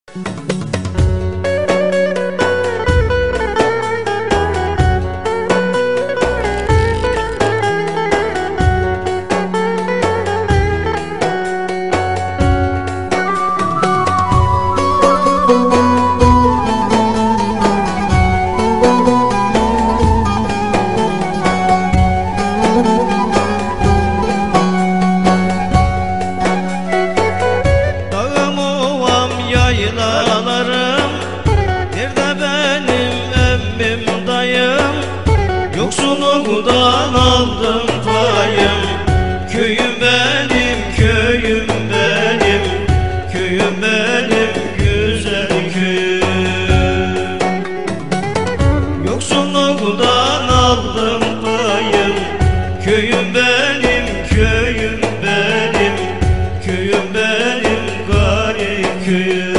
Dağım ovam yaylalarım, nerede benim emmim dayım? Yoksulluktan aldım payım. Köyüm benim, köyüm benim, köyüm benim güzel köyüm. Yoksulluktan aldım payım. Köyüm benim, köyüm benim, köyüm benim garip köyüm.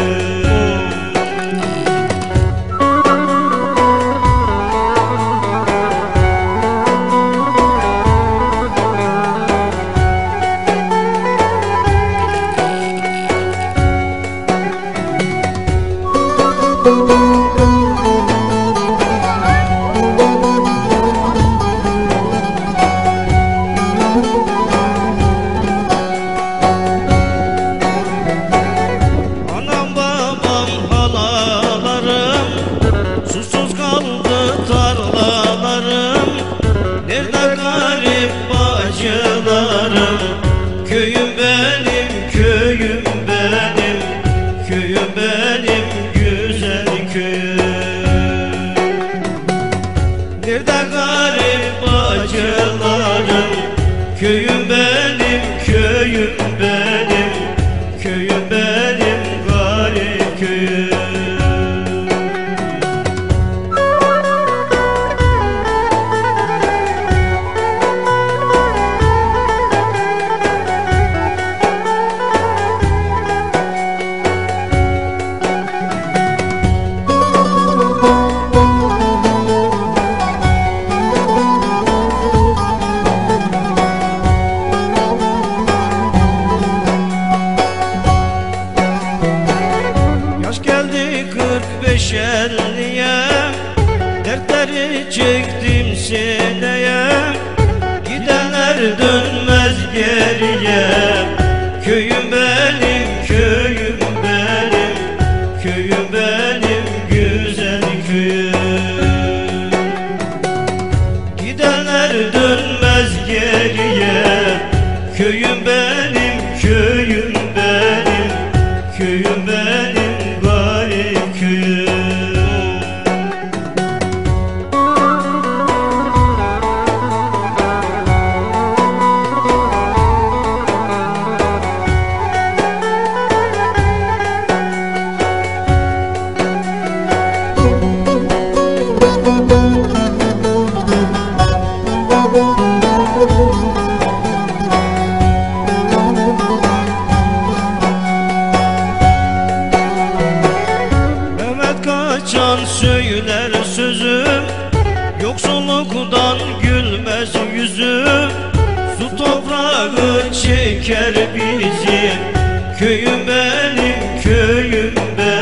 Anam babam halalarım, susuz kaldı tarlalarım. Nerede garip bacılarım? Köyüm benim, köyüm benim, köyüm benim güzel köyüm. Nerede garip bacılarım? Köyüm benim, köyüm benim, köyüm benim garip köyüm. Yaş geldi 45-50'ye, dertleri çektim seneye. Gidenler dönmez geriye. Köyüm benim, köyüm benim, köyüm benim güzel köyüm. Gidenler dönmez geriye. Köyüm benim, köyüm benim, köyüm benim garip köyüm. Mehmet Kaçan söyler sözüm, yoksulluktan gülmez yüzüm. Su toprağı çeker bizi. Köyüm benim, köyüm benim,